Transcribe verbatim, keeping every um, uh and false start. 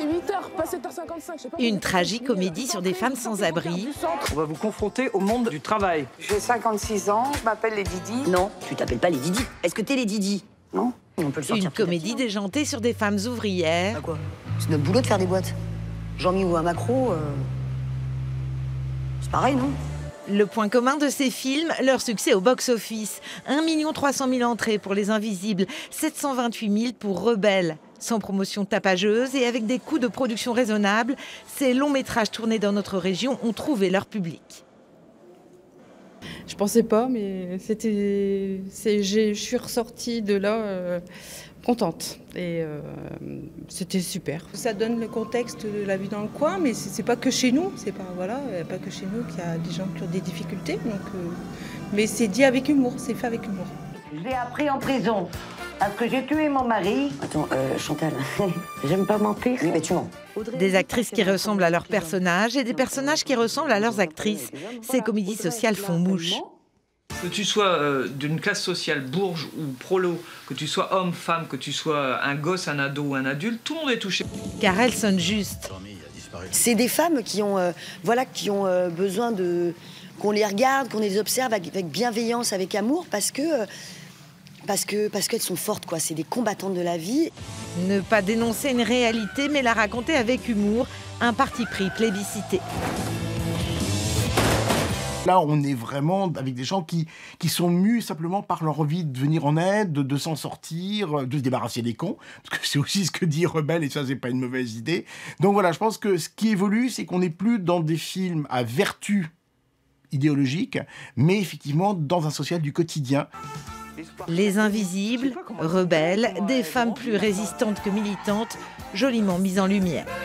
huit heures, pas sept heures cinquante-cinq. Je sais pas. Une tragicomédie sur des femmes sans abri. On va vous confronter au monde du travail. J'ai cinquante-six ans, je m'appelle les Didi. Non, tu t'appelles pas les Didi. Est-ce que t'es les Didi? Non. On peut le sortir. Une comédie déjantée sur des femmes ouvrières. Ah quoi? C'est notre boulot de faire des boîtes. Jean-Mi ou un macro, euh... c'est pareil, non? Le point commun de ces films, leur succès au box-office. un million trois cent mille entrées pour Les Invisibles, sept cent vingt-huit mille pour Rebelle. Sans promotion tapageuse et avec des coûts de production raisonnables, ces longs métrages tournés dans notre région ont trouvé leur public. Je pensais pas, mais c'était, c'est, je suis ressortie de là euh, contente. Et euh, c'était super. Ça donne le contexte de la vie dans le coin, mais c'est, c'est pas que chez nous. C'est pas voilà, pas que chez nous qu'il y a des gens qui ont des difficultés. Donc, euh, mais c'est dit avec humour, c'est fait avec humour. Je l'ai appris en prison parce que j'ai tué mon mari. Attends, euh, Chantal, J'aime pas mentir. oui, mais tu mens. Des actrices qui ressemblent à leurs personnages et des personnages qui ressemblent à leurs actrices. Ces comédies sociales font mouche. Que tu sois euh, d'une classe sociale bourge ou prolo, que tu sois homme, femme, que tu sois un gosse, un ado ou un adulte, tout le monde est touché. Car elles sonnent juste. C'est des femmes qui ont, euh, voilà, qui ont euh, besoin de qu'on les regarde, qu'on les observe avec, avec bienveillance, avec amour, parce que euh, parce que parce qu'elles sont fortes, quoi. C'est des combattantes de la vie. Ne pas dénoncer une réalité, mais la raconter avec humour, un parti pris plébiscité. Là, on est vraiment avec des gens qui, qui sont mus simplement par leur envie de venir en aide, de, de s'en sortir, de se débarrasser des cons, parce que c'est aussi ce que dit Rebelle, et ça, c'est pas une mauvaise idée. Donc voilà, je pense que ce qui évolue, c'est qu'on n'est plus dans des films à vertu idéologique, mais effectivement dans un social du quotidien. Les Invisibles, Rebelles, des femmes plus résistantes que militantes, joliment mises en lumière.